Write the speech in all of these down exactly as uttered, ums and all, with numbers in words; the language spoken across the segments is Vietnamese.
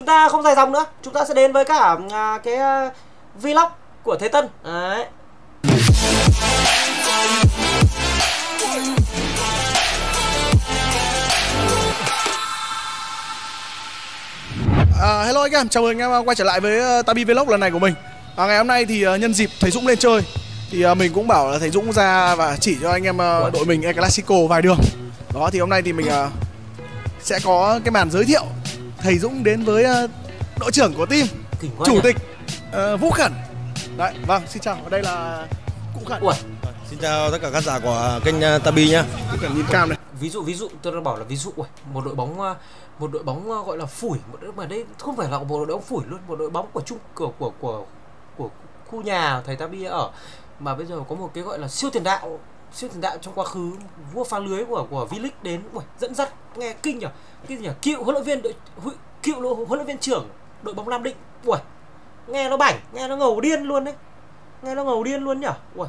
Chúng ta không dài dòng nữa, chúng ta sẽ đến với cả à, cái uh, vlog của Thế Tân. Đấy. À, hello anh em, chào mừng anh em quay trở lại với uh, Tabi Vlog lần này của mình. à, Ngày hôm nay thì uh, nhân dịp thầy Dũng lên chơi thì uh, mình cũng bảo là thầy Dũng ra và chỉ cho anh em uh, đội mình El Clasico vài đường. Đó thì hôm nay thì mình uh, sẽ có cái màn giới thiệu thầy Dũng đến với uh, đội trưởng của team, chủ nhỉ? tịch uh, Vũ Khẩn. Đấy, vâng, xin chào, ở đây là Cụ Khẩn. Ui. Xin chào tất cả khán giả của kênh uh, Tabi nhá. Vũ Khẩn nhìn cam này. Ví dụ ví dụ tôi đã bảo là ví dụ ui, một đội bóng một đội bóng gọi là phủi, một đội mà đây không phải là một đội bóng phủi luôn, một đội bóng của chung của của của của khu nhà thầy Tabi ở, mà bây giờ có một cái gọi là siêu tiền đạo, siêu tiền đạo trong quá khứ, vua phá lưới của của V-League đến, ui, dẫn dắt nghe kinh nhỉ, kinh nhỉ, cựu huấn luyện viên đội cựu huấn luyện viên trưởng đội bóng Nam Định, ui, nghe nó bảnh, nghe nó ngầu điên luôn đấy, nghe nó ngầu điên luôn nhỉ, ui.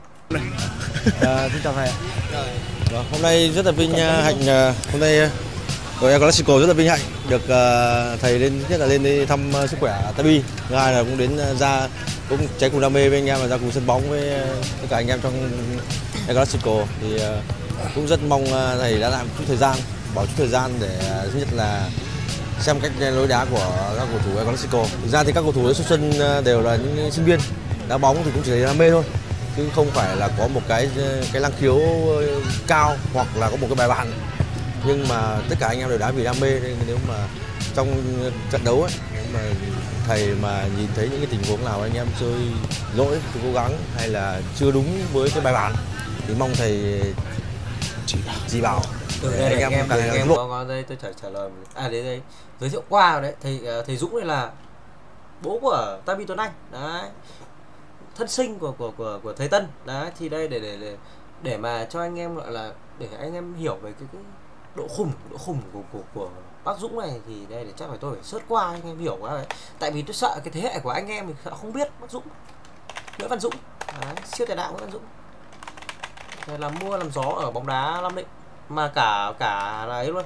À, xin chào thầy. Vâng, hôm nay rất là vinh hạnh, hôm nay đội El Clasico rất là vinh hạnh được uh, thầy lên, nhất là lên đi thăm uh, sức khỏe Tabi, thứ hai là cũng đến uh, ra cũng cháy cùng đam mê với anh em và ra cùng sân bóng với uh, tất cả anh em trong El Clasico thì uh, cũng rất mong uh, thầy đã làm chút thời gian, bỏ chút thời gian để uh, thứ nhất là xem cách lối đá của các cầu thủ El Clasico. Thực ra thì các cầu thủ xuất sân uh, đều là những sinh viên, đá bóng thì cũng chỉ là đam mê thôi, chứ không phải là có một cái cái năng khiếu cao hoặc là có một cái bài bản, nhưng mà tất cả anh em đều đá vì đam mê. Nên nếu mà trong trận đấu ấy, nếu mà thầy mà nhìn thấy những cái tình huống nào anh em chơi lỗi, chưa cố gắng hay là chưa đúng với cái bài bản thì mong thầy chỉ bảo, chỉ bảo. Từ đây anh, anh em càng em có, có đây tôi trả trả lời à đấy đây giới thiệu qua đấy, thầy thầy Dũng này là bố của Tabi Tuấn Anh đấy, thân sinh của của của của thầy Tân đấy, thì đây để để để để mà cho anh em gọi là để anh em hiểu về cái, cái độ khủng độ khủng của của của bác Dũng này, thì đây để chắc phải tôi phải search qua anh em hiểu quá đấy, tại vì tôi sợ cái thế hệ của anh em mình sợ không biết bác Dũng, Nguyễn Văn Dũng đấy, siêu tiền đạo Nguyễn Văn Dũng này, làm mua làm gió ở bóng đá Nam Định, mà cả cả là ấy luôn,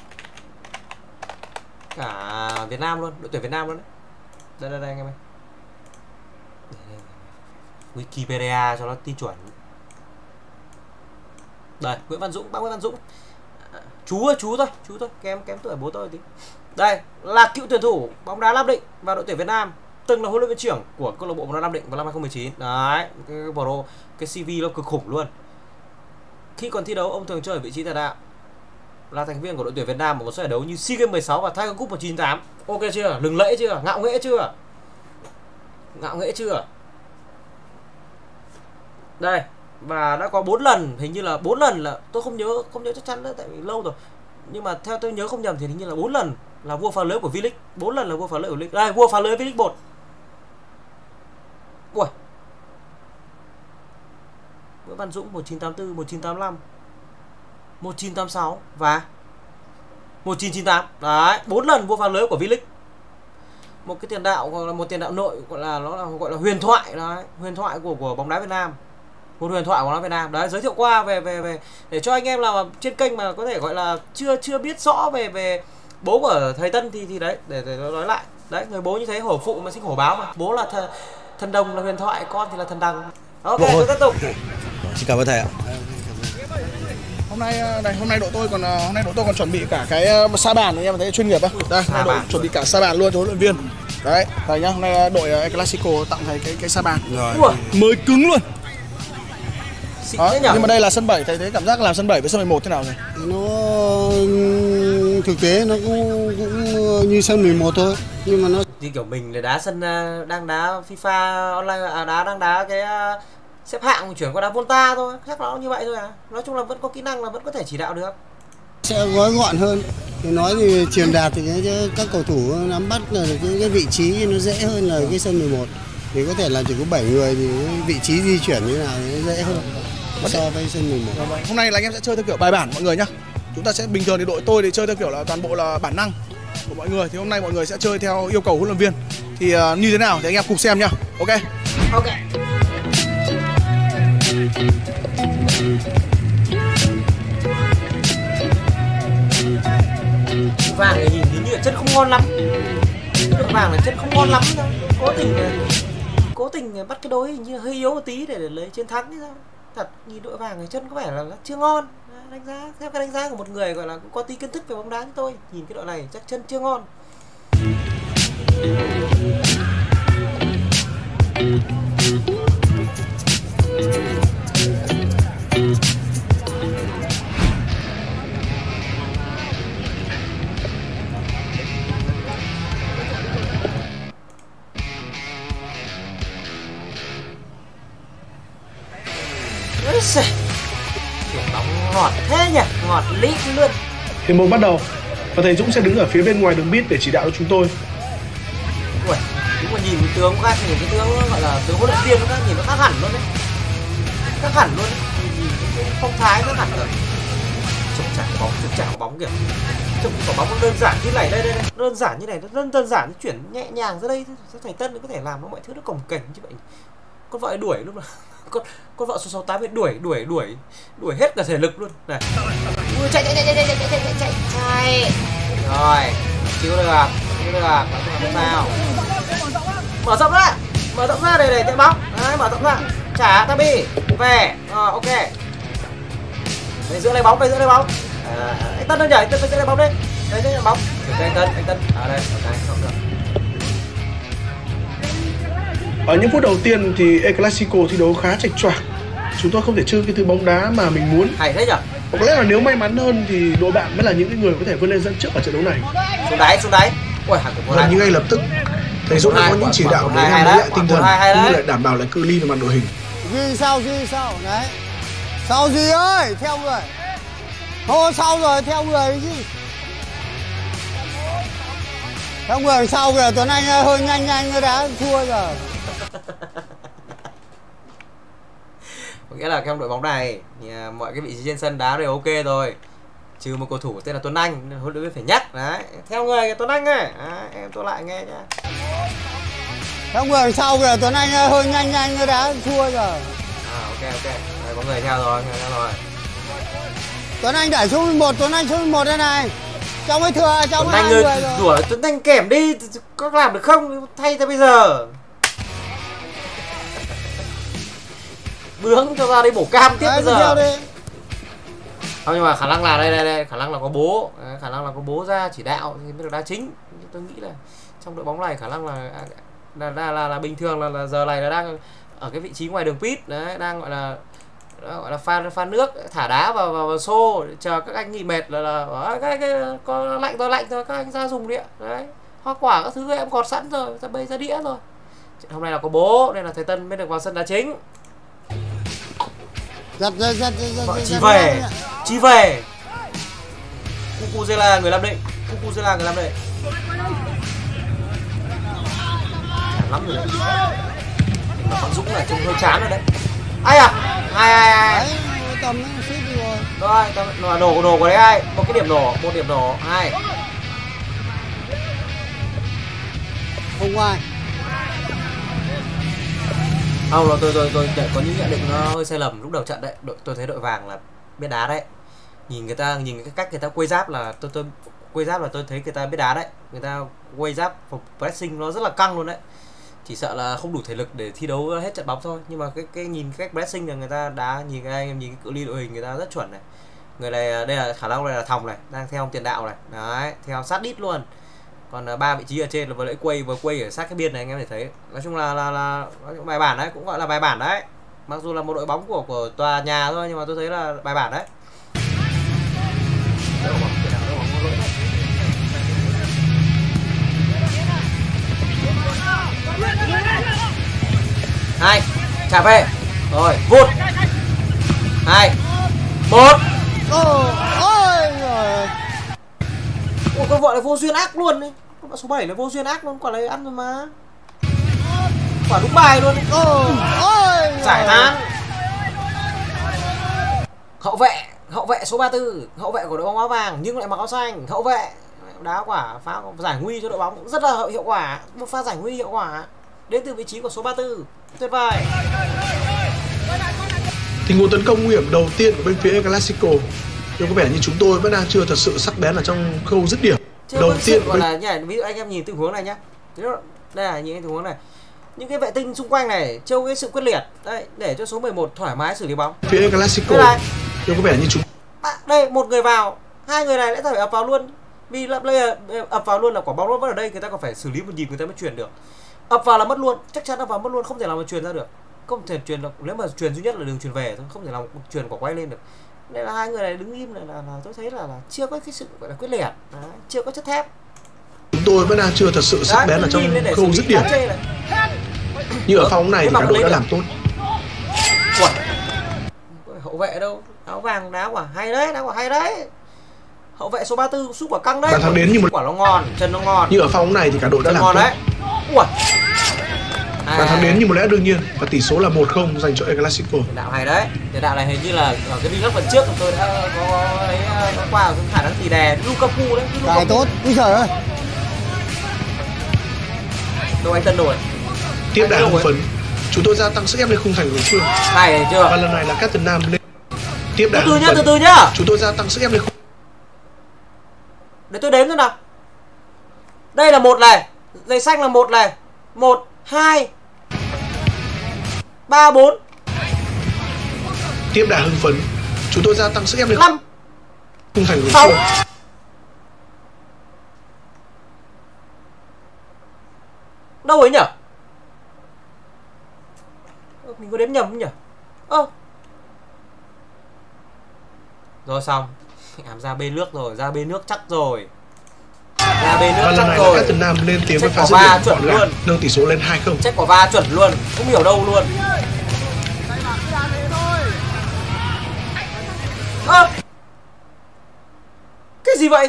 cả Việt Nam luôn, đội tuyển Việt Nam luôn đấy. Đây đây đây anh em ơi, Wikipedia cho nó tin chuẩn. Đây, Nguyễn Văn Dũng, bác Nguyễn Văn Dũng. À, chú ơi, chú thôi, chú thôi, kém kém tuổi bố tôi tí. Đây, là cựu tuyển thủ bóng đá Nam Định và đội tuyển Việt Nam, từng là huấn luyện viên trưởng của câu lạc bộ bóng đá Nam Định vào năm hai không một chín. Đấy, cái pro, cái xê vê nó cực khủng luôn. Khi còn thi đấu, ông thường chơi ở vị trí tiền đạo. Là thành viên của đội tuyển Việt Nam ở một số giải đấu như SEA Games mười sáu và Tiger Cup một chín tám. Ok chưa? Lừng lẫy chưa? Ngạo nghễ chưa? Ngạo nghễ chưa? Đây, và đã có bốn lần, hình như là bốn lần là tôi không nhớ không nhớ chắc chắn nữa tại vì lâu rồi. Nhưng mà theo tôi nhớ không nhầm thì hình như là bốn lần là vua phá lưới của V-League, bốn lần là vua phá lưới của V-League. Đây, vua phá lưới V-League một. Ui. Nguyễn Văn Dũng một chín tám tư, một chín tám lăm, một chín tám sáu và một chín chín tám. Đấy, bốn lần vua phá lưới của V-League. Một cái tiền đạo gọi là một tiền đạo nội, gọi là nó là gọi là huyền thoại đấy, huyền thoại của của bóng đá Việt Nam. Một huyền thoại của bóng đá Việt Nam. Đấy, giới thiệu qua về về về để cho anh em nào trên kênh mà có thể gọi là chưa chưa biết rõ về về bố của thầy Tân thì thì đấy để để nói lại. Đấy, người bố như thế, hổ phụ mà sinh hổ báo mà. Bố là thần, thần đồng là huyền thoại, con thì là thần đằng. Ok, tôi tiếp tục. Xin cảm ơn thầy ạ. Hôm nay này, hôm nay đội tôi còn hôm nay đội tôi còn chuẩn bị cả cái sa bàn, anh em thấy chuyên nghiệp không? Đây, đội bàn chuẩn bị cả sa bàn luôn cho huấn luyện viên. Đấy, thầy nhá, hôm nay đội El Clasico tặng thầy cái cái sa bàn. Rồi. Mới cứng luôn. Đó, nhưng mà đây là sân bảy, thầy thấy cảm giác làm sân bảy với sân mười một thế nào rồi? Nó thực tế nó cũng, cũng như sân mười một thôi, nhưng mà nó thì kiểu mình là đá sân đang đá FIFA online, à, đá đang đá cái xếp hạng chuyển qua đá Volta thôi, chắc nó như vậy thôi à. Nói chung là vẫn có kỹ năng, là vẫn có thể chỉ đạo được. Sẽ gói gọn hơn. Thì nói thì truyền đạt thì cái, các cầu thủ nắm bắt là cái, cái vị trí nó dễ hơn là cái sân mười một. Thì có thể là chỉ có bảy người thì vị trí di chuyển như nào thì nó dễ hơn so với sân mười một. Hôm nay là anh em sẽ chơi theo kiểu bài bản mọi người nhá. Chúng ta sẽ bình thường thì đội tôi thì chơi theo kiểu là toàn bộ là bản năng của mọi người, thì hôm nay mọi người sẽ chơi theo yêu cầu huấn luyện viên. Thì uh, như thế nào thì anh em cùng xem nhá. Ok. Ok. Vàng này nhìn thì như là chất không ngon lắm. Đội vàng này chân không ngon lắm đâu, cố tình cố tình bắt cái đối hình như hơi yếu một tí để, để lấy chiến thắng hay sao. Thật nhìn đội vàng này chân có vẻ là, là chưa ngon. Đánh giá theo cái đánh giá của một người gọi là cũng có tí kiến thức về bóng đá như tôi, nhìn cái đội này chắc chân chưa ngon. Ôi giời, chuyển bóng ngọt thế nhỉ, ngọt lít luôn. Hiệp một bắt đầu và thầy Dũng sẽ đứng ở phía bên ngoài đường bít để chỉ đạo cho chúng tôi. Ui, đúng mà nhìn cái tướng của các nhìn cái tướng gọi là tướng huấn luyện viên nó nhìn nó khác hẳn luôn đấy, khác hẳn luôn đấy. Nhìn cái phong thái khác hẳn rồi. Trông chạm bóng, trông chạm bóng kìa, trông quả bóng nó đơn giản như này đây đây đây, đơn giản như này, nó đơn đơn giản, chuyển nhẹ nhàng ra đây, thầy Tân nó có thể làm nó mọi thứ nó cồng kềnh như vậy. Con vợ đuổi luôn mà. con con vợ số sáu tám đuổi đuổi đuổi đuổi hết cả thể lực luôn này. Ui, chạy chạy chạy chạy chạy chạy chạy chạy chạy rồi, chịu được chịu được không sao. Mở rộng ra, mở rộng ra để để chạy bóng đấy, mở rộng ra trả Tabi về. Rồi ok, về giữa lấy bóng, về giữa lấy bóng. À, anh Tân đang nhảy, Tân sẽ lấy bóng đi, đấy lấy bóng để anh Tân, anh Tân ở đây, ở đây không được. Ở những phút đầu tiên thì El Clasico thi đấu khá chệch choạc. Chúng tôi không thể chơi cái thứ bóng đá mà mình muốn. Hay thế nhỉ? Có lẽ là nếu may mắn hơn thì đội bạn mới là những người có thể vươn lên dẫn trước ở trận đấu này. Xuống đáy, xuống đáy. Ui, gần như ngay lập tức thầy Dũng đã có những chỉ đạo để làm lấy lại tinh thần cũng như lại đảm bảo lại cự ly về mặt đội hình. Duy sau, Duy sau, đấy. Sau Duy ơi, theo người. Hô sau rồi, theo người chứ. Theo người sau kìa, Tuấn Anh hơi nhanh nhanh nó đã thua rồi. Có nghĩa là trong đội bóng này thì mọi cái vị trí trên sân đá đều ok rồi, trừ một cầu thủ tên là Tuấn Anh, huấn luyện viên phải nhắc đấy, theo người Tuấn Anh ấy, đấy, em tôi lại nghe nhá. Theo người sau kìa, Tuấn Anh hơi nhanh nhanh nó đã thua rồi. À ok ok, đây có người theo rồi, theo rồi. Tuấn Anh đẩy số mười một, Tuấn Anh số mười một đây này. Trong ấy thừa, trong hai người rồi. Đùa Tuấn Anh kèm đi, có làm được không? Thay ra bây giờ. Bướng cho ra đây bổ cam tiếp. Đấy, bây giờ. Không, nhưng mà khả năng là đây đây đây, khả năng là có bố, khả năng là có bố ra chỉ đạo thì mới được đá chính. Tôi nghĩ là trong đội bóng này khả năng là là là, là, là bình thường là, là giờ này là đang ở cái vị trí ngoài đường pit đấy, đang gọi là gọi là pha pha nước, thả đá vào vào, vào xô chờ các anh nghỉ mệt là là ở cái, cái có lạnh thôi, lạnh thôi các anh ra dùng đĩa đấy, hoa quả các thứ em gọt sẵn rồi, ra bây ra đĩa rồi. Hôm nay là có bố nên là thầy Tân mới được vào sân đá chính. Giật giật giật giật. Chí về, Chí về. Cucuzella người Nam Định, Cucuzella người Nam Định. Chán lắm rồi đấy. Mà Phạm Dũng là trông hơi chán rồi đấy. Ai à? Ai ai ai. Tầm nó suýt rồi. Rồi, tầm nổ nổ nổ của đấy ai? Một cái điểm nổ, một điểm nổ, hai. Không ai. Không, là tôi tôi tôi có những nhận định nó hơi sai lầm lúc đầu trận đấy. Đội tôi thấy đội vàng là biết đá đấy. Nhìn người ta, nhìn cái cách người ta quay giáp là tôi tôi quay giáp là tôi thấy người ta biết đá đấy. Người ta quay giáp pressing nó rất là căng luôn đấy. Chỉ sợ là không đủ thể lực để thi đấu hết trận bóng thôi. Nhưng mà cái cái nhìn cái cách pressing là người ta đá, nhìn cái anh em nhìn cái cự ly đội hình người ta rất chuẩn này. Người này đây là khả năng đây là Thòng này, đang theo tiền đạo này. Đấy, theo sát đít luôn. Còn ba vị trí ở trên là vừa nãy quay vừa quay ở sát cái biên này anh em thể thấy. Nói chung là là là bài bản đấy, cũng gọi là bài bản đấy. Mặc dù là một đội bóng của của tòa nhà thôi nhưng mà tôi thấy là bài bản đấy. Hai, trả về. Rồi, vụt. Hai, một. Ôi rồi. Ủa, con vợ này vô duyên ác luôn đấy. Con vợ số bảy là vô duyên ác luôn, quả này ăn rồi mà. Quả đúng bài luôn. Ôi, ôi. Giải tán. Hậu vệ, hậu vệ số ba mươi tư, hậu vệ của đội bóng áo vàng nhưng lại mặc áo xanh, hậu vệ đá quả phá giải nguy cho đội bóng rất là hiệu quả, một pha giải nguy hiệu quả đến từ vị trí của số ba mươi tư. Tuyệt vời. Tình huống tấn công nguy hiểm đầu tiên của bên phía El Clasico nhưng có vẻ như chúng tôi vẫn đang chưa thật sự sắc bén ở trong khâu dứt điểm. Chưa đầu tiên gọi là nhỉ, ví dụ anh em nhìn tình huống này nhá, Đây là những tình huống này, những cái vệ tinh xung quanh này trêu cái sự quyết liệt đây để cho số mười một thoải mái xử lý bóng. Phía El Clasico trông có vẻ như chúng à, đây một người vào, hai người này lại phải ập vào luôn, vì là player ập vào luôn là quả bóng nó vẫn ở đây, người ta còn phải xử lý một nhịp người ta mới chuyển được. Ập vào là mất luôn, chắc chắn ập vào mất luôn, không thể nào mà truyền ra được, không thể truyền được. Nếu mà truyền duy nhất là đường truyền về thôi, không thể nào truyền quả quay lên được. Đây là hai người này đứng im là, là, là tôi thấy là, là chưa có cái sự gọi là quyết liệt, đấy, chưa có chất thép. chúng tôi vẫn đang chưa thật sự sắc bén ở trong khâu dứt điểm. Như ở pha này thì cả đội đã làm tốt. Ủa, hậu vệ đâu, áo vàng đá quả hay đấy, đá quả hay đấy. Hậu vệ số ba mươi tư sút quả căng đấy. Bàn thắng đến như một quả nó ngon, chân nó ngon. Như ở pha này thì cả đội đã làm tốt. Đấy. Ủa. À. Bàn thắng đến như một lẽ đương nhiên và tỷ số là một không dành cho El Clasico. Đạo hay đấy. Tiền đạo này hình như là ở cái vlog lần trước tôi đã có thấy có qua khả năng tỉ đè Lukaku đấy. Cái tốt. Úi giời ơi. Đâu anh Tân đổi. Tiếp đà hưng phấn. Chúng tôi gia tăng sức ép lên khung thành của đối phương. Hay chưa? Và lần này là Tottenham lên. Tiếp đà từ từ hưng nhá, phấn. từ từ nhá. Chúng tôi gia tăng sức ép lên khung. Để tôi đếm xem nào. Đây là một này, giày xanh là một này, một, hai, ba, bốn. Tiếp đà hưng phấn. Chúng tôi gia tăng sức ép lên năm, khung thành của đối sáu. phương. Đâu ấy nhỉ? Mình có đếm nhầm không nhỉ? Ơ. Rồi xong. Ảm ra bê nước rồi, ra bê nước chắc rồi. Ra bê nước và chắc lần này rồi. là Tottenham lên tiếng với pha dứt va điểm chuẩn gọn gàng, luôn, nâng tỷ số lên hai không. check quả va chuẩn luôn, không hiểu đâu luôn. Ơ. Cái gì vậy?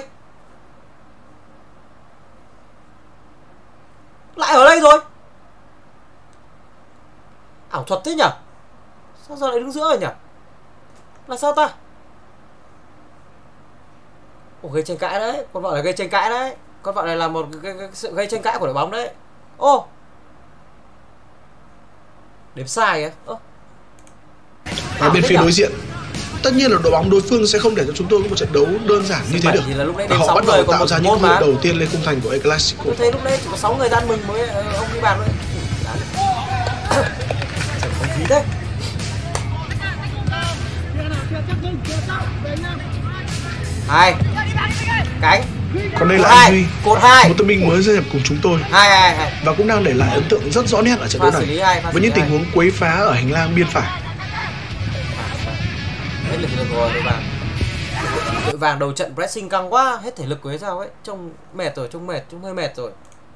Lại ở đây rồi. Ảo thuật thế nhỉ? Sao giờ lại đứng giữa rồi nhỉ? Là sao ta? Ồ, gây tranh cãi đấy, con vợ này gây tranh cãi đấy. Con vợ này là một cái, cái, cái sự gây tranh cãi của đội bóng đấy. Ô, đếm sai á? Ơ. Và bên phía đối diện, tất nhiên là đội bóng đối phương sẽ không để cho chúng tôi có một trận đấu đơn giản như thế được. Là lúc đấy và họ bắt đầu tạo ra những cơ hội đầu tiên lên khung thành của El Clasico. Tôi thấy lúc đấy chỉ có sáu người ăn mừng mới ông đi bàn thôi. Chẳng có gì đấy. Hai cánh. Còn đây là hai. anh Huy, Cột hai. một tân binh mới gia nhập cùng chúng tôi. Hai, hai, hai. Và cũng đang để lại ấn tượng rất rõ nét ở trận đấu này hai, với những tình huống quấy phá ở hành lang biên phải. Hết lực lượng rồi đội vàng. Đội vàng đầu trận pressing căng quá, hết thể lực của ấy sao ấy, trông mệt rồi, trông mệt, trông hơi mệt rồi.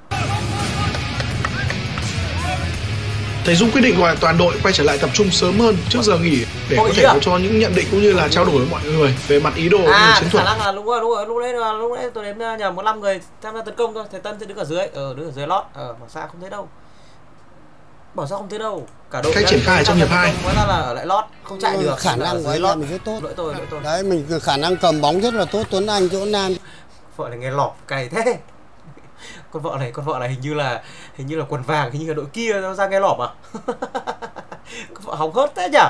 Thầy Dung quyết định gọi toàn đội quay trở lại tập trung sớm hơn trước giờ nghỉ để Hội có thể à? có cho những nhận định cũng như là trao đổi với mọi người về mặt ý đồ à, chiến thuật. Khả năng là đúng rồi, đúng rồi, lúc đấy là lúc đấy tôi đếm nhầm có năm người tham gia tấn công thôi, thầy Tân sẽ đứng ở dưới, ờ đứng ở dưới lót, ờ bỏ xa không thấy đâu. Bỏ ra không thấy đâu. Cả đội cách triển khai trong hiệp hai. Hóa ra là ở lại lót, không chạy được. Khả năng của anh em mình rất tốt. Lỗi tôi, lỗi tôi. Đấy, mình khả năng cầm bóng rất là tốt. Tuấn Anh, chỗ Nam. Vợ này nghe lỏm cày thế. Con vợ này, con vợ này hình như là hình như là quần vàng, hình như là đội kia nó ra nghe lỏm à. Con vợ hóng hớt thế nhỉ.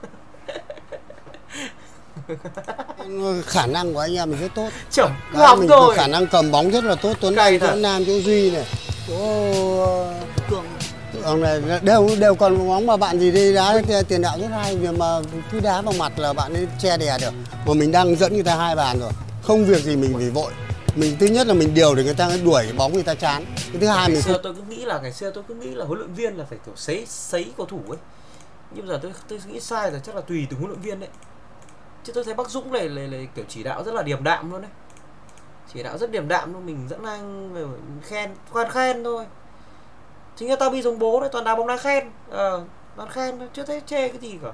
Khả năng của anh em mình rất tốt. Chồng Đấy, hóng mình rồi. khả năng cầm bóng rất là tốt. Tuấn Anh, chỗ Nam, chỗ Duy này, chỗ Cường Cường này đều đều còn bóng mà bạn gì đi đá tiền đạo rất hay, vì mà cứ đá vào mặt là bạn ấy che đè được. Mà mình đang dẫn người ta hai bàn rồi, không việc gì mình phải vội. Mình thứ nhất là mình điều để người ta đuổi bóng người ta chán. Cái thứ hai ngày mình xưa không... tôi cứ nghĩ là ngày xưa tôi cứ nghĩ là huấn luyện viên là phải kiểu sấy sấy cầu thủ ấy. Nhưng giờ tôi tôi nghĩ sai rồi, chắc là tùy từng huấn luyện viên đấy. Chứ tôi thấy Bắc Dũng này là, là kiểu chỉ đạo rất là điềm đạm luôn đấy. Chỉ đạo rất điềm đạm luôn, mình dẫn anh về khen, khoan khen thôi. Chính là tao bị giống bố đấy, toàn đá bóng đá khen. Ờ, toàn khen thôi, chưa thấy chê cái gì cả.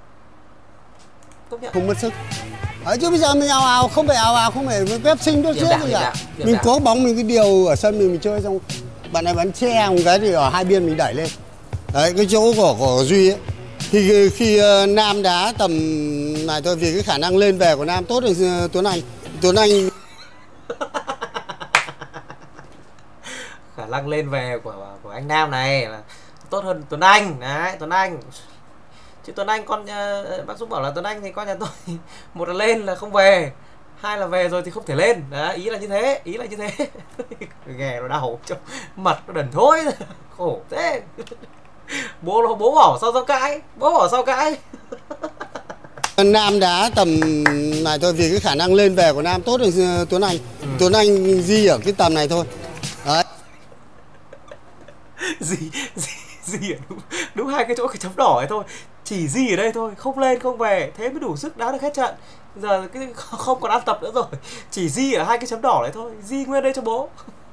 Không mất sức. Ở chứ bây giờ mình ào ào, không phải ào ào, không phải phép sinh đốt chết gì cả. Mình có bóng mình cứ điều ở sân mình mình chơi xong bạn này bắn che một cái thì ở hai biên mình đẩy lên. Đấy, cái chỗ của của Duy ấy. Khi khi uh, Nam đá tầm này thôi, vì cái khả năng lên về của Nam tốt thì uh, Tuấn Anh. Tuấn Anh khả năng lên về của của anh Nam này là tốt hơn Tuấn Anh. Đấy, Tuấn Anh. Chứ Tuấn Anh con uh, bác Dũng bảo là Tuấn Anh thì con nhà tôi một là lên là không về, hai là về rồi thì không thể lên. Đấy, ý là như thế, ý là như thế. Nghe nó đau trong mặt nó đần thối. Khổ thế. Bố bố bỏ sao sao cãi, bố bỏ sao cãi. Nam đá tầm này thôi, vì cái khả năng lên về của Nam tốt hơn Tuấn Anh. Ừ. Tuấn Anh Di ở cái tầm này thôi. Đấy. Di Di Di ở đúng, đúng hai cái chỗ cái chấm đỏ này thôi. Chỉ Di ở đây thôi, không lên không về, thế mới đủ sức đá được hết trận. Giờ cái không còn ăn tập nữa rồi. Chỉ Di ở hai cái chấm đỏ này thôi. Di nguyên đây cho bố.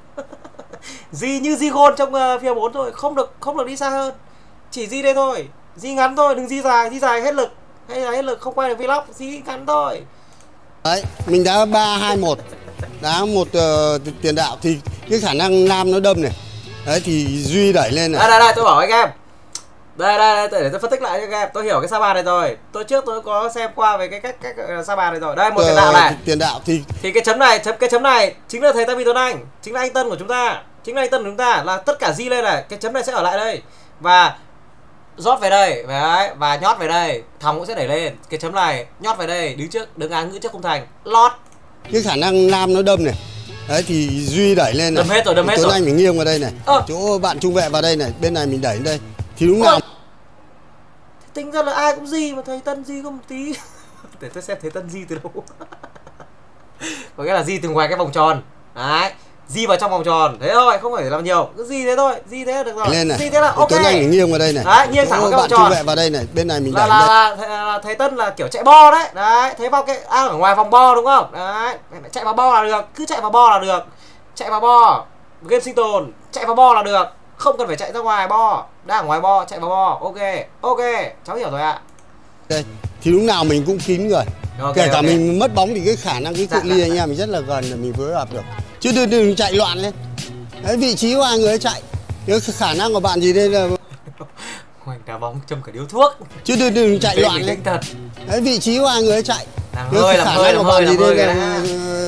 Di như Di gôn trong uh, phía bốn thôi, không được không được đi xa hơn. Chỉ Di đây thôi. Di ngắn thôi, đừng Di dài, Di dài hết lực. Hay là hết lực không quay được vlog, Di ngắn thôi. Đấy, mình đá ba hai một. Đá một uh, tiền đạo thì cái khả năng Nam nó đâm này. Đấy thì Duy đẩy lên này. Đây đây đây, tôi bảo anh em. Đây đây đây, để tôi phân tích lại cho anh em. Tôi hiểu cái Sapa này rồi. Tôi trước tôi có xem qua về cái cách cách Sapa này rồi. Đây một tiền đạo này. Tiền đạo thì thì cái chấm này, chấm cái chấm này chính là thầy Tabi Tuấn Anh, chính là anh Tân của chúng ta, chính là anh Tân của chúng ta, là tất cả Di lên này, cái chấm này sẽ ở lại đây và rót về đây, đấy, và nhót về đây, Thòng cũng sẽ đẩy lên, cái chấm này nhót về đây, đứng trước, đứng án ngữ trước khung thành, lót. Cái khả năng Nam nó đâm này. Đấy thì Duy đẩy lên này. Đâm hết rồi, đâm hết Tuấn rồi. Anh mình nghiêng vào đây này. Ờ. Chỗ bạn trung vệ vào đây này, bên này mình đẩy đến đây. Thì đúng nào. Tính ra là ai cũng Di mà thầy Tân Di có một tí. Để tôi xem thầy Tân Di từ đâu. Có nghĩa là Di từ ngoài cái vòng tròn. Đấy, Di vào trong vòng tròn. Thế thôi, không phải làm nhiều. Cứ Di thế thôi, Di thế là được rồi. Lên này. Di thế là ok. Tuấn Anh mình nghiêng vào đây này. Đấy, nghiêng thẳng vào cái vòng bạn tròn. trung vệ vào đây này, bên này mình là, đẩy là, lên. là, là, là thầy Tân là kiểu chạy bo đấy. Đấy, thấy vào cái à, ở ngoài vòng bo đúng không? Đấy, chạy vào bo là được, cứ chạy vào bo là được. Chạy vào bo, game sinh tồn, chạy vào bo là được. Không cần phải chạy ra ngoài bo, đang ở ngoài bo, chạy vào bo. Ok, ok, cháu hiểu rồi ạ. Đây, thì lúc nào mình cũng kín người. Okay, Kể cả okay. mình mất bóng thì cái khả năng cái cự ly anh em mình rất là gần là mình phối hợp được. Chứ đừng, đừng chạy loạn lên. Đấy, vị trí của hai người chạy. Cái khả năng của bạn gì đây là Hoành đá bóng châm cả điếu thuốc. chứ đừng, đừng chạy loạn lên. Thật. Đấy, vị trí của hai người chạy. Làm hơi, làm hơi, làm hơi, làm hơi cái đã.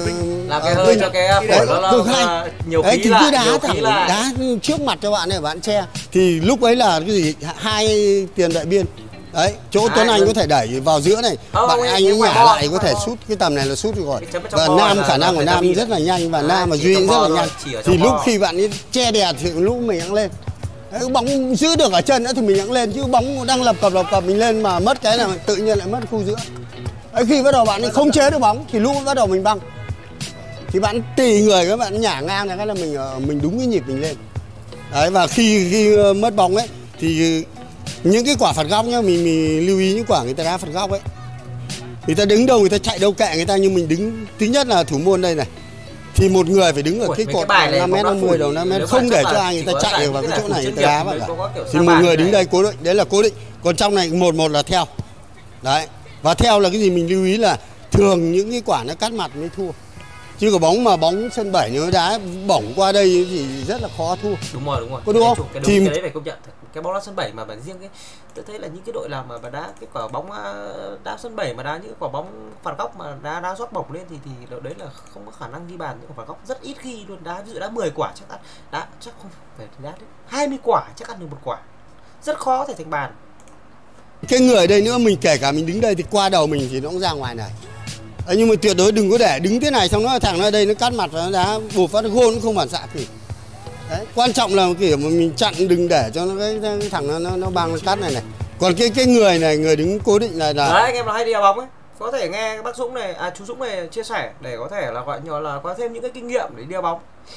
Làm cái hơi cho cái phổi nó là nhiều khí là, cứ đá nhiều thẳng, khí là đá trước mặt cho bạn này bạn che. Thì lúc ấy là cái gì hai tiền vệ biên. Đấy, chỗ Tuấn Anh có thể đẩy vào giữa này, oh, bạn anh ấy nhả lại có thể sút cái tầm này là sút được rồi. Và Nam khả năng của Nam rất là nhanh và Nam và Duy rất là nhanh. Thì lúc khi bạn ấy che đè thì lúc mình nhấc lên. Đấy, bóng giữ được ở chân nữa thì mình nhấc lên, chứ bóng đang lập cập lập cập mình lên mà mất cái là tự nhiên lại mất khu giữa. Đấy, khi bắt đầu bạn ấy không chế được bóng thì lúc bắt đầu mình băng. Thì bạn tì người các bạn nhả ngang ra cái là mình mình đúng cái nhịp mình lên. Đấy, và khi khi mất bóng ấy thì những cái quả phạt góc nhá, mình, mình lưu ý những quả người ta đá phạt góc ấy, người ta đứng đâu người ta chạy đâu kệ người ta, nhưng mình đứng thứ nhất là thủ môn đây này thì một người phải đứng ở cái cột năm mét năm mươi đầu năm mét, không để cho ai người ta chạy vào cái chỗ này người ta đá vào cả. Thì một người đứng đây cố định, đấy là cố định, còn trong này một một là theo. Đấy, và theo là cái gì mình lưu ý là thường những cái quả nó cắt mặt mới thua, chứ có bóng mà bóng sân bảy nếu đá bổng qua đây thì rất là khó thua. Đúng rồi, đúng rồi. Có đúng không? Cái, thì... cái đấy phải công nhận thật. Cái bóng đá sân bảy mà bản riêng cái tôi thấy là những cái đội nào mà, mà đá cái quả bóng đá sân bảy mà đá những quả bóng phạt góc mà đá đá rót bổng lên thì thì đội đấy là không có khả năng ghi bàn những quả phạt góc, rất ít khi luôn. Đá ví dụ đá mười quả chắc ăn đá chắc không phải đá đến hai mươi quả chắc ăn được một quả, rất khó có thể thành bàn. Cái người đây nữa, mình kể cả mình đứng đây thì qua đầu mình thì nó cũng ra ngoài này. Đấy, nhưng mà tuyệt đối đừng có để đứng thế này xong nó thằng ở đây nó cắt mặt và nó đá bù phát gôn cũng không phản xạ gì. Đấy, quan trọng là kiểu mà mình chặn đừng để cho nó cái, cái thằng nó nó, nó băng nó cắt này này. Còn cái cái người này người đứng cố định này là đấy, anh em là hay đi đá bóng ấy, có thể nghe bác Dũng này, à chú Dũng này chia sẻ để có thể là gọi nhỏ là có thêm những cái kinh nghiệm để đi đá bóng,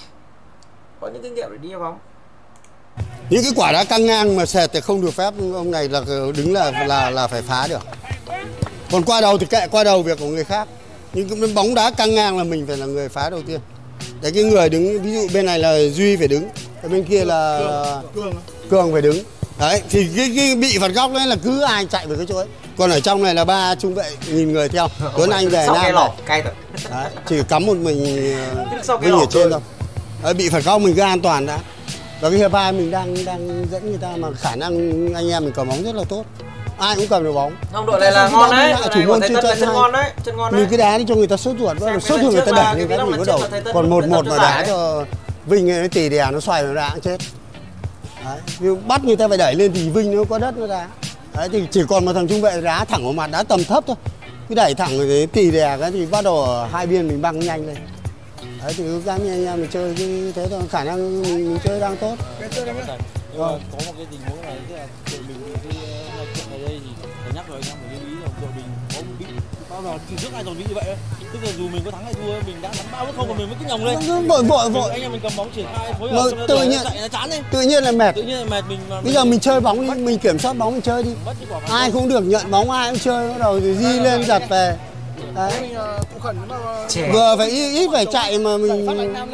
có những kinh nghiệm để đi đá bóng. Những cái quả đá căng ngang mà sệt thì không được phép, ông này là đứng là là là phải phá được. Còn qua đầu thì kệ qua đầu việc của người khác. Nhưng cái bóng đá căng ngang là mình phải là người phá đầu tiên. Đấy, cái người đứng, ví dụ bên này là Duy phải đứng, ở bên kia là Cường, Cường phải đứng. Đấy, thì cái, cái bị phạt góc đấy là cứ ai chạy về cái chỗ ấy. Còn ở trong này là ba trung vệ nghìn người theo. Tuấn Anh về Nam này. Đấy, chỉ cắm một mình Vinh ở trên thôi. Đấy, bị phạt góc mình cứ an toàn đã. Và cái hiệp hai mình đang đang dẫn người ta mà khả năng anh em mình cầm bóng rất là tốt. Ai cũng cầm được bóng. Không, đội này là ngon đấy, thủ môn chân chân ngon đấy, chân ngon đấy. Mình cứ đá đi cho người ta sốt ruột, sốt ruột người ta đẩy lên cái mình có đầu. Còn một một mà đá cho Vinh nó tỉ đè nó xoay nó đá cũng chết. Đấy, nhưng bắt người ta phải đẩy lên thì Vinh nó có đất nó đá. Đấy, thì chỉ còn một thằng trung vệ đá thẳng vào mặt, đá tầm thấp thôi. cứ đẩy thẳng rồi đến tì đè cái thì bắt đầu ở hai bên mình băng nhanh lên. Đấy thì cứ dám anh em mình chơi như thế thôi, khả năng mình, mình chơi đang tốt. Rồi. Có một cái tình huống này tức là đội mình cái hai chuyện này đây thì phải nhắc rồi anh em phải lưu ý là đội mình có một bị bao giờ thì trước ai toàn bị như vậy, tức là dù mình có thắng hay thua mình đã thắng bao không mà mình mới cứ nhồng lên vội vội vội anh em mình cầm bóng triển khai phối hợp tự nhiên chạy nó chán đi, tự nhiên là mệt tự nhiên là mệt mình mà bây giờ mình chơi bóng đi, mình kiểm soát bóng mình chơi đi, ai cũng được nhận bóng ai cũng chơi, bắt đầu thì di lên giật về. Đấy. Vừa phải ít, ít phải chạy mà mình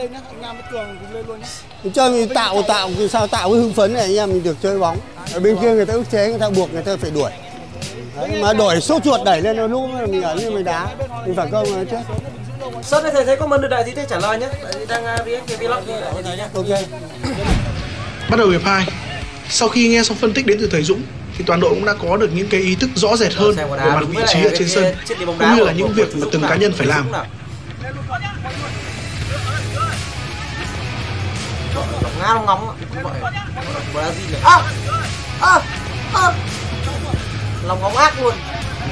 mình chơi mình tạo tạo sao tạo cái hưng phấn này anh em mình được chơi bóng. Ở bên kia người ta ức chế, người ta buộc người ta phải đuổi. Đấy, mà đuổi sốt chuột đẩy lên nó lúc mình ở như mình đá mình phải công rồi chứ. Sớt thầy thấy comment được đại tí thầy trả lời nhé. Đại tí đang react cái vlog như thế nhé. Ok. Bắt đầu hiệp hai. Sau khi nghe xong phân tích đến từ thầy Dũng thì toàn đội cũng đã có được những cái ý thức rõ rệt hơn về mặt vị trí ở trên sân, cũng như là những việc mà từng cá nhân phải làm. Ngã nó ngóng gọi Brazil này. À, à, à. Lòng ngóng ác luôn.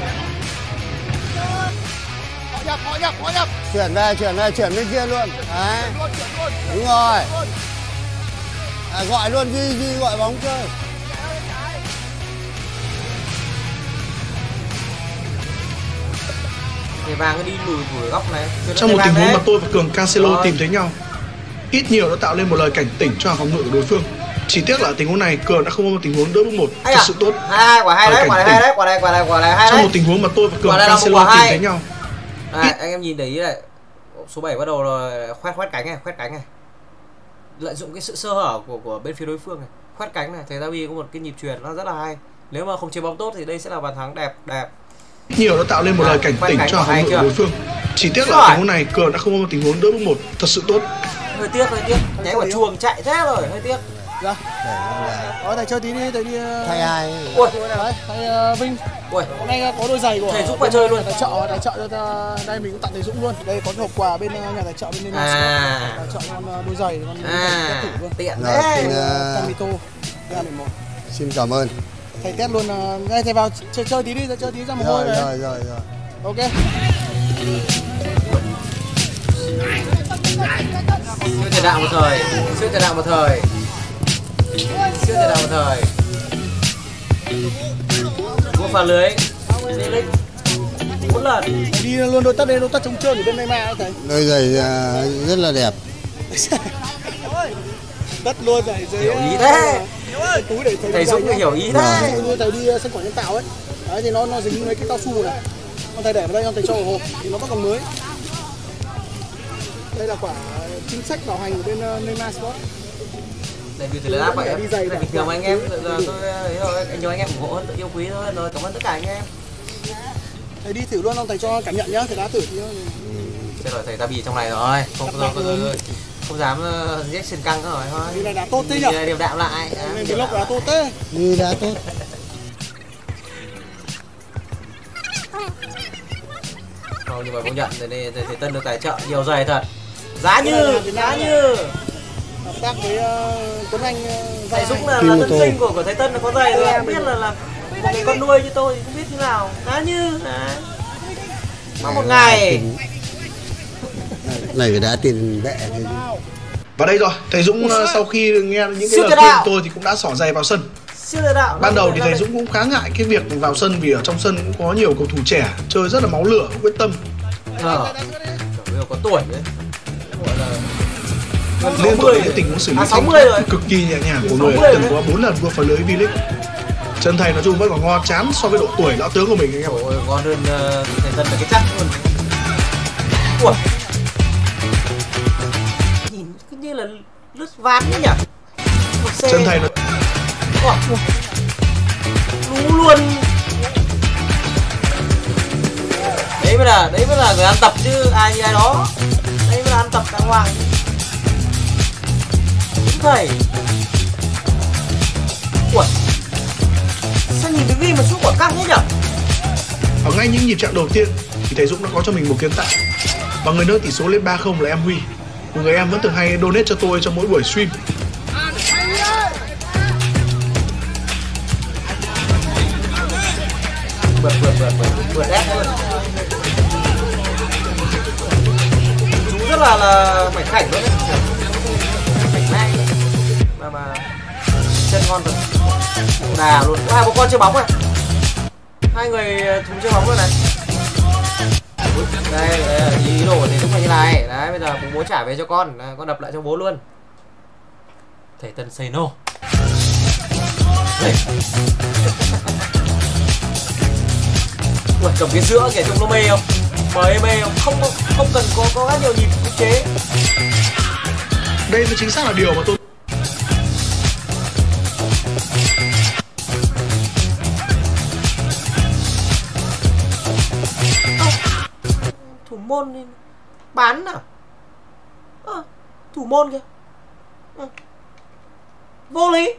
Chuyển về, chuyển về, chuyển bên kia luôn. Đấy. Đúng rồi. À, gọi luôn Duy, Duy gọi bóng chơi. Thầy Vàng cứ đi lùi lùi góc này. Trong một tình huống mà tôi và Cường Cancelo tìm thấy nhau, ít nhiều đã tạo lên một lời cảnh tỉnh cho hàng phòng ngự của đối phương. Chỉ tiếc là tình huống này Cường đã không có một tình huống đỡ bước một thật sự tốt. Hai quả hai đấy, quả này hai đấy, quả này quả này quả này hai đấy. Trong một tình huống mà tôi và Cường Cancelo tìm thấy nhau. Này, anh em nhìn để ý này. Số bảy bắt đầu rồi khoét khoét cánh này, khoét cánh này. Lợi dụng cái sự sơ hở của của bên phía đối phương này, khoét cánh này, thầy Tabi có một cái nhịp chuyền nó rất là hay. Nếu mà không chơi bóng tốt thì đây sẽ là bàn thắng đẹp đẹp. Nhiều đã tạo lên một lời cảnh tỉnh cho hàng phòng ngự của đối phương. Chỉ tiếc là tình huống này Cường đã không có một tình huống đỡ bước một thật sự tốt. Hơi tiếc, hơi tiếc. Nháy quả chuồng chạy thế rồi, hơi tiếc. Dạ. Đó, thầy chơi tí đi, thầy đi. Thầy ai? Ui, đấy, thầy Vinh. Ui, hôm nay có đôi giày của thầy Dũng phải chơi luôn. Tài trợ, tài trợ cho đây mình cũng tặng thầy Dũng luôn. Đây có cái hộp quà bên nhà tài trợ bên Liên à. Tài trợ con đôi giày, con à. thử luôn. Tiện đấy. Camito. Xin cảm ơn. Thầy test luôn, ngay thầy vào chơi, chơi tí đi, chơi tí ra một hồi rồi, rồi, rồi, rồi. Ok. Siêu tiền đạo một thời, siêu tiền đạo một thời, siêu tiền đạo một thời. Mua phá lưới, bốn lần. Đi luôn đôi tất đây, đôi tất trống trơn ở bên Neymar thầy. Đôi giày rất là đẹp. Tất luôn giày giày. Hiểu ý thế. Túi để thầy, thầy Dũng hiểu ý thế. Như thầy đi sân cỏ nhân tạo ấy. Đấy thì nó nó dính mấy cái cao su này. Còn thầy để vào đây không thầy cho vào hộp thì nó vẫn còn mới. Đây là quả chính sách bảo hành của bên uh, Neymar Sport. Đây vì từ đã vậy em. Bình thường anh em giờ tôi rồi anh nhiều anh em ủng hộ hơn, yêu quý hơn rồi, cảm ơn tất cả anh em. Thầy đi thử luôn không thầy cho cảm nhận nhá, thầy đã thử nhá. Thế rồi thầy ta bị trong này rồi, không không, không, không dám giết xin căng nữa rồi thôi. Đi này đã tốt thế nhỉ? Điểm đạm lại. Mình vlog đã tốt thế. Đi đã tốt. Không nhưng mà công nhận thì thầy Tân được tài trợ nhiều giày thật. Giá như, giá như. Hợp tác với uh, Tuấn Anh uh, thầy Dũng là, là tân sinh của của thầy Tân là có giày rồi, không biết là là một người con nuôi như tôi không biết thế nào. Giá như là mà một ngày này đã tiền vẽ thì... Và đây rồi, thầy Dũng uh, sau khi nghe những cái lời khuyên của tôi thì cũng đã xỏ giày vào sân. Ban đầu thì thầy Dũng cũng khá ngại cái việc vào sân vì ở trong sân cũng có nhiều cầu thủ trẻ chơi rất là máu lửa, quyết tâm. Ờ, kiểu có tuổi đấy. Gọi là liên tục những tình huống xử lý à, cực kỳ nhẹ nhàng của người từng có bốn lần vượt phá lưới V-League. Chân thầy nói chung vẫn còn ngon, chán so với độ tuổi lão tướng của mình anh em. Ôi, ngon hơn uh, thầy Tân là cái chắc luôn. Ủa, nhìn cứ như là lướt ván ấy nhỉ. Chân thầy nó lú luôn. Đấy mới là, đấy mới là người ăn tập chứ ai như ai đó. Đấy mới là ăn tập đàng hoàng. Đúng thầy. Ủa, sao nhìn cái ghi mà xuống quả căng thế nhỉ? Ở ngay những nhịp chạm đầu tiên thì thầy Dũng đã có cho mình một kiến tạo và người nâng tỷ số lên ba không là em Huy. Một người em vẫn thường hay donate cho tôi trong mỗi buổi stream. Vượt vượt vượt vượt vượt ép luôn. rất là là mảnh khảnh luôn đấy, mảnh ngay mà mà chân ngon thật, đà luôn. Hai bố con chơi bóng này, hai người cùng chơi bóng luôn này. Đây, đây ý đồ thì lúc này như này đấy, bây giờ bố bố trả về cho con, đấy, con đập lại cho bố luôn. Thầy Tân say no. Ui, cầm cái sữa kìa, trông nó mê không? Mời mê không? Không không cần có có rất nhiều nhịp khống chế. Đây mới chính xác là điều mà tôi thủ môn đi bán nào. À, thủ môn kìa. À, vô lý.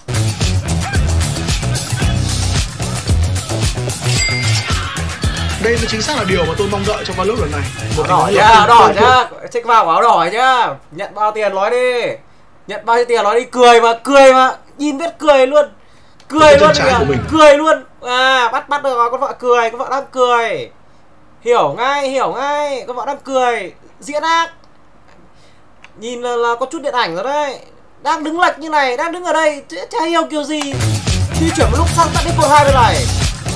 đây mới chính xác là điều mà tôi mong đợi trong vlog lần này. Áo đỏ nhá, đỏ nhá, check vào áo đỏ nhá. Nhận bao tiền nói đi, nhận bao nhiêu tiền nói đi. Cười mà, cười mà, nhìn biết cười luôn, cười luôn kìa, cười luôn. À, bắt bắt được rồi, con vợ cười, con vợ đang cười. Hiểu ngay, hiểu ngay, con vợ đang cười, diễn ác. Nhìn là, là có chút điện ảnh rồi đấy. Đang đứng lệch như này, đang đứng ở đây, chả hiểu kiểu gì. Di chuyển một lúc sang tận đến cột hai bên này.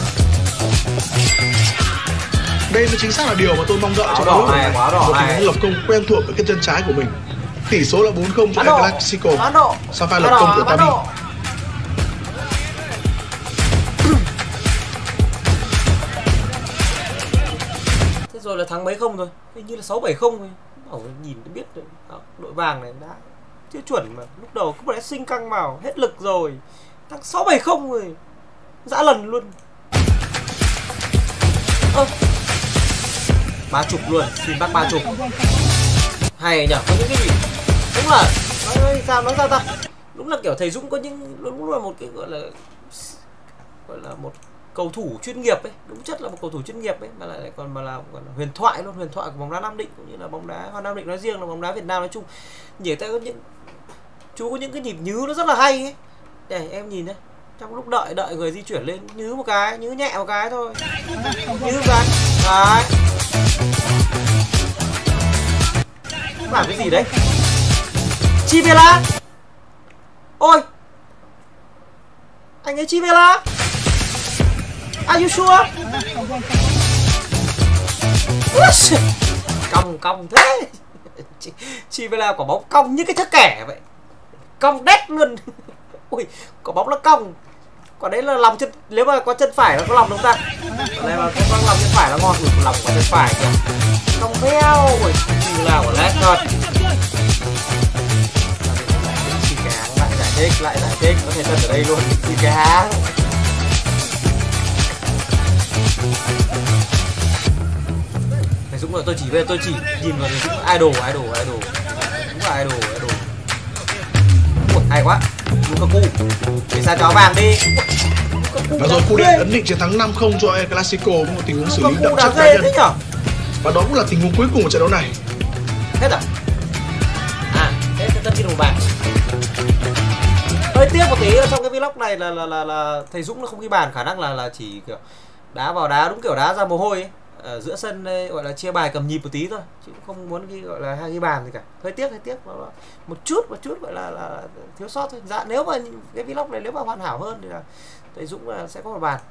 Đây mới chính xác là điều mà tôi mong đợi trong đỏ vlog này, quá đỏ một này. tình lập công quen thuộc với cái chân trái của mình. Tỷ số là bốn không cho El Clasico. Sau pha lập công của Tabi. Thế rồi là thắng mấy không rồi? Hình như là sáu bảy không rồi. Bảo nhìn biết được. Đội vàng này đã chưa chuẩn mà. Lúc đầu cứ phải sinh căng vào, hết lực rồi. Thắng sáu bảy không rồi. Dã lần luôn. Ơ. Ba chục luôn, xin bác ba chục. Hay nhở, có những cái gì? Đúng là nói sao nói sao ta? Đúng là kiểu thầy Dũng có những đúng là một cái gọi là gọi là một cầu thủ chuyên nghiệp ấy, đúng chất là một cầu thủ chuyên nghiệp ấy, mà lại còn mà là, còn là huyền thoại luôn, huyền thoại của bóng đá Nam Định cũng như là bóng đá Hoa Nam Định nói riêng, là bóng đá Việt Nam nói chung. Nhỉ, ta có những chú có những cái nhịp nhứ nó rất là hay ấy. Để em nhìn nhé, trong lúc đợi đợi người di chuyển lên nhứ một cái, nhứ nhẹ một cái thôi, nhứ một cái, đấy. Làm cái gì đấy? Chivela. Ôi, anh ấy Chivela. Are you sure? Cong cong thế. Chivela quả bóng cong như cái thớ kẻ vậy, cong đét luôn. Ui, quả bóng nó cong. Còn đấy là lòng chân, nếu mà có chân phải nó có lòng đúng không ta? Còn đây mà có lòng chân phải nó ngon. Ui, lòng có chân phải kìa, cong veo. Ui, Chivela của lát thật. Chỉ cái háng lại giải thích, lại giải thích, có thể tân ở đây luôn. Chỉ cái háng. Thầy Dũng là tôi chỉ về tôi chỉ nhìn vào thầy Dũng idol, idol, idol. Đúng là idol, idol. Ui, hay quá. Lukaku, để sao cho áo vàng đi. Và rồi Cú Điện ấn định chiến thắng năm không cho El Clasico với một tình huống xử lý đậm chất cá nhân. Và đó cũng là tình huống cuối cùng của trận đấu này. Hết rồi. À, thế tất nhiên một bàn. Hơi tiếc một tí trong cái vlog này là là là, là thầy Dũng nó không ghi bàn, khả năng là là chỉ kiểu đá vào đá, đúng kiểu đá ra mồ hôi ấy. Ở giữa sân đây, gọi là chia bài cầm nhịp một tí thôi, chứ không muốn ghi gọi là hai ghi bàn gì cả. Hơi tiếc, hơi tiếc một chút, một chút gọi là, là thiếu sót thôi. Dạ, nếu mà cái vlog này nếu mà hoàn hảo hơn thì là thầy Dũng là sẽ có một bàn.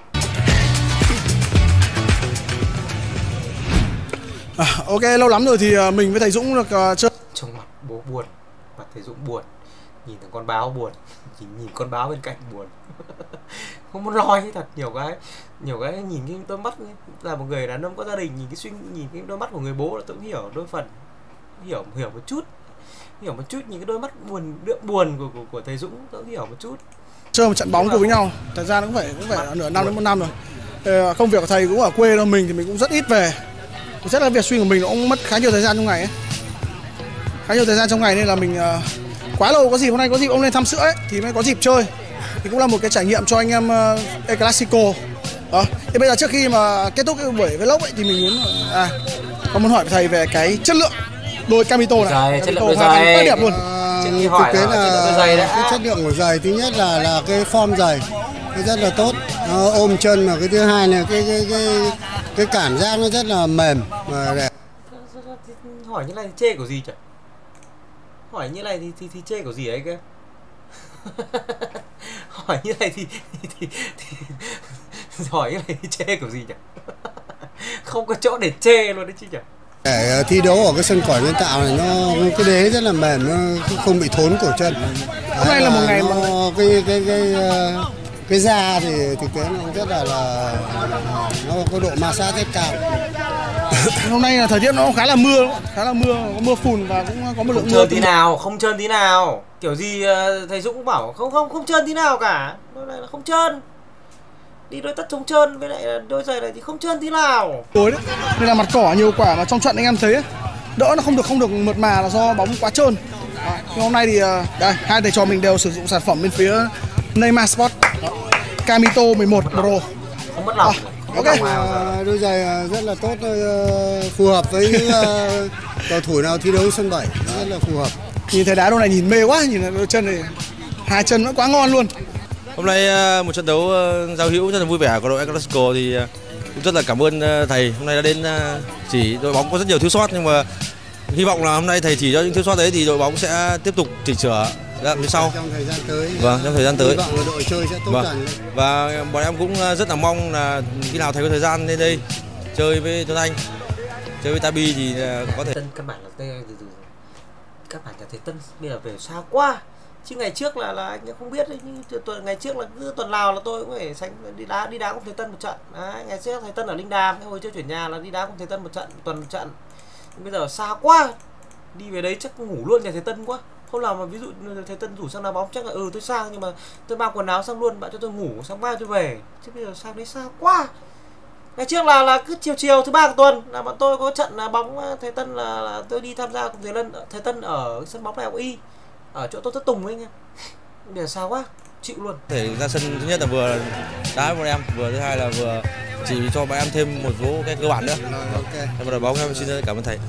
À, ok, lâu lắm rồi thì mình với thầy Dũng được uh, chơi. Trong mặt bố buồn, mặt thầy Dũng buồn, nhìn thằng con báo buồn, nhìn, nhìn con báo bên cạnh buồn. Không muốn loi thật, nhiều cái nhiều cái nhìn cái đôi mắt là một người đàn ông có gia đình, nhìn cái suy nhìn cái đôi mắt của người bố là tôi cũng hiểu đôi phần, hiểu hiểu một chút, hiểu một chút nhìn cái đôi mắt buồn đượm buồn của của, của thầy Dũng tôi cũng hiểu một chút. Chơi một trận bóng cùng với nhau, thật ra nó cũng phải cũng phải nửa năm đến một năm rồi. Công việc của thầy cũng ở quê thôi, mình thì mình cũng rất ít về. Rất là việc suy của mình nó cũng mất khá nhiều thời gian trong ngày ấy. Khá nhiều thời gian trong ngày nên là mình uh, quá lâu có dịp, hôm nay có dịp ông lên thăm sữa ấy thì mới có dịp chơi. Thì cũng là một cái trải nghiệm cho anh em uh, El Clasico. Đó. Thì bây giờ trước khi mà kết thúc cái buổi vlog ấy thì mình muốn à có muốn hỏi thầy về cái chất lượng đôi Camito này. Giày, chất lượng đôi giày quá đẹp luôn. À, thực tế là cái chất lượng của giày thứ nhất là là cái form giày nó rất là tốt, nó ôm chân, mà cái thứ hai là cái cái cái cái cảm giác nó rất là mềm và đẹp. thì hỏi như này thì chê của gì chả? Hỏi như này thì thì, thì chê của gì ấy cơ? Hỏi như này thì thì, thì, thì hỏi như này thì chê của gì chả? Không có chỗ để chê luôn đấy chứ chả. Để thi đấu ở cái sân cỏ nhân tạo này nó cái đế rất là mềm, nó không bị thốn cổ chân. Hôm nay là một ngày mà cái cái cái cái da thì thực tế nó rất là là nó có độ ma sát rất cao. Hôm nay là thời tiết nó khá là mưa, khá là mưa, có mưa phùn và cũng có một lượng Không mưa trơn tí nào, không trơn tí nào. Kiểu gì thầy Dũng cũng bảo không không không trơn tí nào cả. Đôi này là không trơn. Đi đôi tất chống trơn với lại đôi giày này thì không trơn tí nào. Tối đấy. Nên là mặt cỏ nhiều quả mà trong trận anh em thấy ấy, đỡ nó không được không được mượt mà là do bóng quá trơn. À, nhưng hôm nay thì đây hai thầy trò mình đều sử dụng sản phẩm bên phía Neymar Sport Camito mười một Pro. Không mất lòng. À, không ok. mất lòng À, đôi giày rất là tốt, phù hợp với những uh, cầu thủ nào thi đấu sân bảy, rất là phù hợp. Nhìn thấy đá đôi này nhìn mê quá, nhìn đôi chân này hai chân nó quá ngon luôn. Hôm nay một trận đấu giao hữu rất là vui vẻ của đội El Clasico thì cũng rất là cảm ơn thầy hôm nay đã đến chỉ. Đội bóng có rất nhiều thiếu sót nhưng mà hy vọng là hôm nay thầy chỉ cho những thiếu sót đấy thì đội bóng sẽ tiếp tục chỉnh sửa ra phía sau trong thời gian tới. Vâng, trong thời gian tới. Hy vọng là đội chơi sẽ tốt vâng. dần. Và bọn em cũng rất là mong là khi nào thầy có thời gian lên đây chơi với Tuấn Anh, chơi với Tabi thì có thể. Tân căn bản là từ từ các bạn thầy Tân bây giờ về xa quá. Chứ ngày trước là là anh không biết đấy, nhưng tuần ngày trước là cứ tuần nào là tôi cũng phải sánh đi đá đi đá cùng thầy Tân một trận. Đấy, ngày trước thầy Tân ở Linh Đàm, hồi chưa chuyển nhà là đi đá cùng thầy Tân một trận, tuần một trận. Nhưng bây giờ xa quá. Đi về đấy chắc ngủ luôn nhà thầy Tân quá. Không nào mà ví dụ thầy Tân rủ sang đá bóng chắc là ừ tôi sang nhưng mà tôi mang quần áo sang luôn, bạn cho tôi ngủ sáng mai tôi về. Chứ bây giờ sang đấy xa quá. Ngày trước là là cứ chiều chiều thứ ba của tuần là bọn tôi có trận là bóng thầy Tân là, là tôi đi tham gia cùng thầy Tân thầy Tân ở sân bóng Đại học Y ở chỗ Tô Thất Tùng ấy anh em. Bây giờ sao quá, chịu luôn. Thể ra sân thứ nhất là vừa đá với bọn em, vừa thứ hai là vừa chỉ cho bọn em thêm một số cái cơ bản nữa. Ok. Em một đội bóng em xin cảm ơn thầy.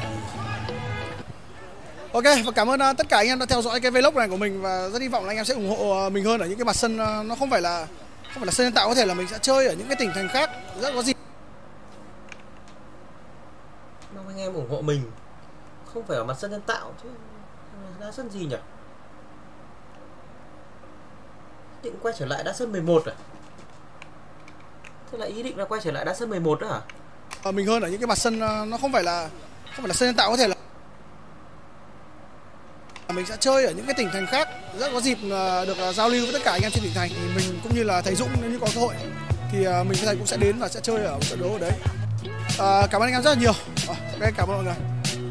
Ok, và cảm ơn uh, tất cả anh em đã theo dõi cái vlog này của mình và rất hy vọng là anh em sẽ ủng hộ uh, mình hơn ở những cái mặt sân uh, nó không phải là không phải là sân nhân tạo, có thể là mình sẽ chơi ở những cái tỉnh thành khác rất có gì. Mong anh em ủng hộ mình, không phải ở mặt sân nhân tạo chứ đá sân gì nhỉ? Định quay trở lại đá sân mười một à? Thế là ý định là quay trở lại đá sân mười một đó hả? Uh, mình hơn ở những cái mặt sân uh, nó không phải là không phải là sân nhân tạo, có thể là mình sẽ chơi ở những cái tỉnh thành khác rất có dịp được giao lưu với tất cả anh em trên tỉnh thành. Thì mình cũng như là thầy Dũng nếu như có cơ hội thì mình với thầy cũng sẽ đến và sẽ chơi ở một trận đấu ở đấy. À, cảm ơn anh em rất là nhiều. À, ok, cảm ơn mọi người.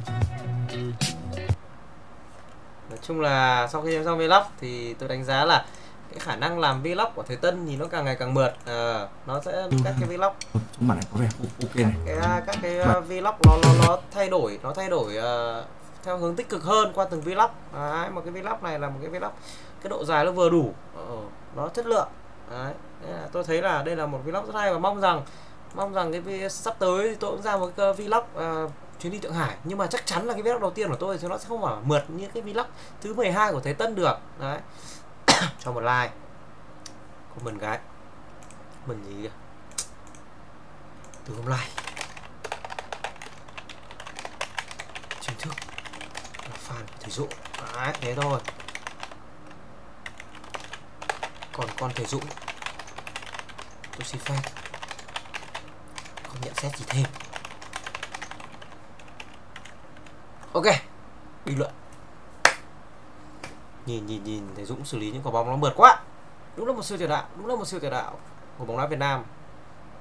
Nói chung là sau khi xem xong vlog thì tôi đánh giá là cái khả năng làm vlog của thầy Tân thì nó càng ngày càng mượt. À, nó sẽ các cái vlog trong bản này có vẻ ok này. Cái, các cái uh, vlog nó nó nó thay đổi nó thay đổi uh, theo hướng tích cực hơn qua từng vlog. Đấy, một cái vlog này là một cái vlog cái độ dài nó vừa đủ, ờ, nó chất lượng. Đấy, là tôi thấy là đây là một vlog rất hay và mong rằng mong rằng cái sắp tới thì tôi cũng ra một cái vlog uh, chuyến đi Thượng Hải, nhưng mà chắc chắn là cái vlog đầu tiên của tôi thì nó sẽ không phải mượt như cái vlog thứ mười hai của thầy Tân được. Đấy. Cho một like, comment cái mình gì kìa, từ hôm like chính thức là fan của thầy Dũng. Đấy, thế thôi. Còn con thầy Dũng tôi xin phép không nhận xét gì thêm. Ok, bình luận. Nhìn nhìn nhìn thầy Dũng xử lý những quả bóng nó mượt quá. Đúng là một siêu tiền đạo, đúng là một siêu tiền đạo của bóng đá Việt Nam.